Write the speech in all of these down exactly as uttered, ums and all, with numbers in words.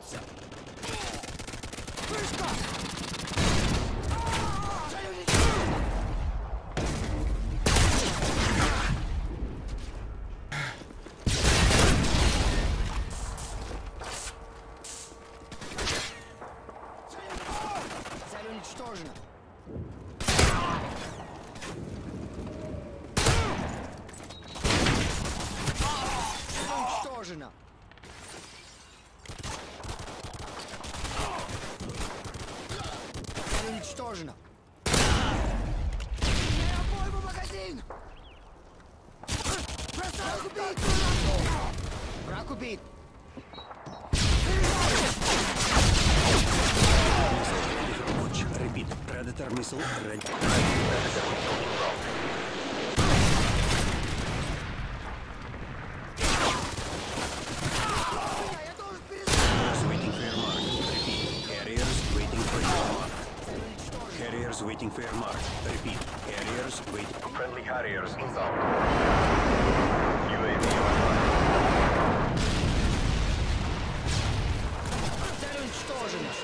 Остановиться! Вышка! Цель уничтожена! Уничтожена! Уничтожена! Обойму магазин! Враг убит! Враг убит! Repeat, Predator missile ready. Waiting for your mark. Repeat, carriers waiting for your mark. Carriers waiting for your mark. Repeat, carriers waiting. Friendly carriers inbound. U A V online. Цель уничтожена!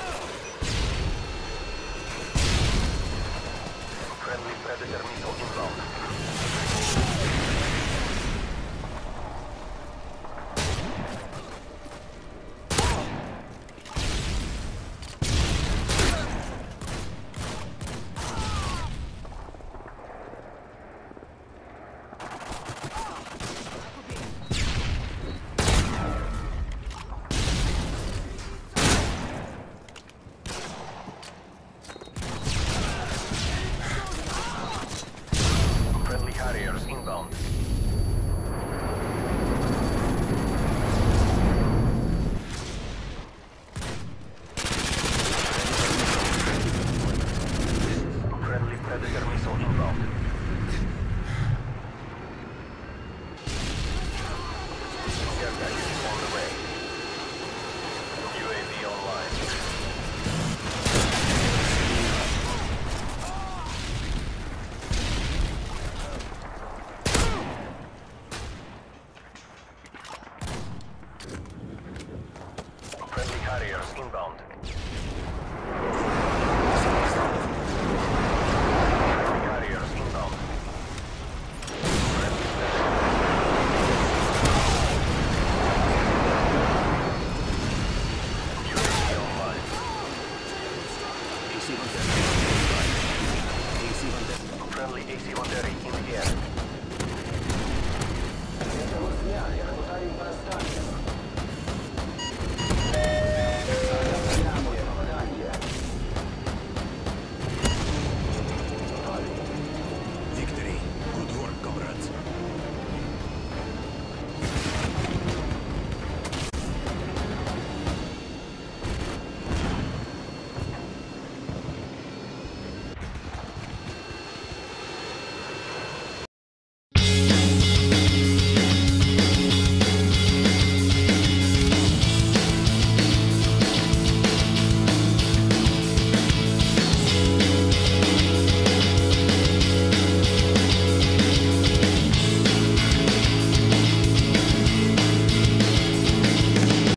Friendly Predator missile inbound. Friendly carriers inbound. Friendly Predator missile inbound. Care package on the way. U A V online. Friendly carriers